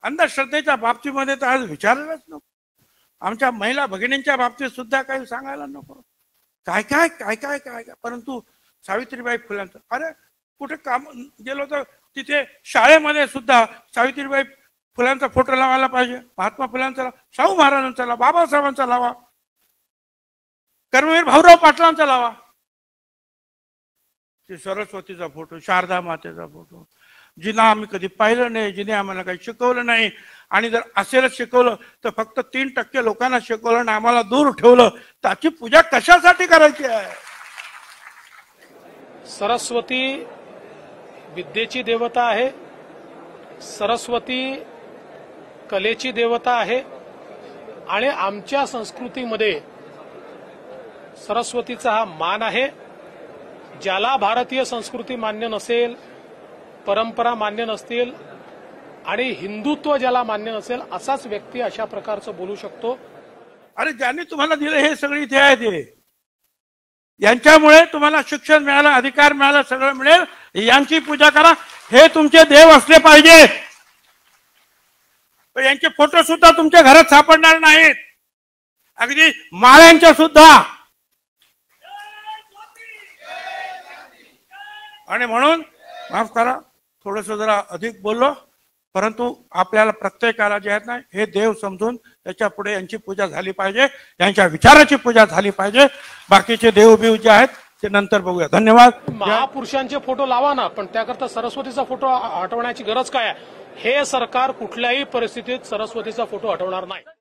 अंधश्रद्धेच्या बाबतीमध्ये तर आज विचारायलाच नको. आमच्या महिला भगिनींच्या बाबतीत सुद्धा काही सांगायला नको. काय काय काय काय काय काय. परंतु सावित्रीबाई फुलांचं, अरे कुठे काम गेलो तर तिथे शाळेमध्ये सुद्धा सावित्रीबाई फुलांचा फोटो लावायला पाहिजे. महात्मा फुलांचा, शाहू महाराजांचा लावा, बाबासाहेबांचा लावा, कर्मवीर भाऊराव पाटलांचा लावा. सरस्वतीचा फोटो, शारदा मातेचा फोटो, जिना आम्ही कधी पाहिलं नाही, जिने आम्हाला काही शिकवलं नाही. आणि जर असेलच शिकवलं तर फक्त 3% लोकांना शिकवलं आणि आम्हाला दूर ठेवलं. त्याची पूजा कशासाठी करायची आहे? सरस्वती विद्येची देवता आहे, सरस्वती कलेची देवता आहे. आणि आमच्या संस्कृतीमध्ये सरस्वतीचा हा मान आहे. ज्याला भारतीय संस्कृती मान्य नसेल, परंपरा मान्य नसतील आणि हिंदुत्व ज्याला मान्य नसेल, असाच व्यक्ती अशा प्रकारचं बोलू शकतो. अरे ज्यांनी तुम्हाला दिलं हे सगळी इथे आहे, ते यांच्यामुळे तुम्हाला शिक्षण मिळालं, अधिकार मिळाला, सगळं मिळेल. यांची पूजा करा. हे तुमचे देव असले पाहिजे. पण यांचे फोटो सुद्धा तुमच्या घरात सापडणार नाहीत, अगदी माळ्यांच्या सुद्धा. आणि म्हणून माफ करा, थोडस जरा अधिक बोललो, परंतु आपल्याला प्रत्येकाला जे आहेत ना, हे देव समजून त्याच्या पुढे यांची पूजा झाली पाहिजे, यांच्या विचाराची पूजा झाली पाहिजे. बाकीचे देवबीव जे आहेत ते नंतर बघूया. धन्यवाद. महापुरुषांचे फोटो लावा ना, पण त्याकरता सरस्वतीचा फोटो हटवण्याची गरज काय आहे? हे सरकार कुठल्याही परिस्थितीत सरस्वतीचा फोटो हटवणार नाही.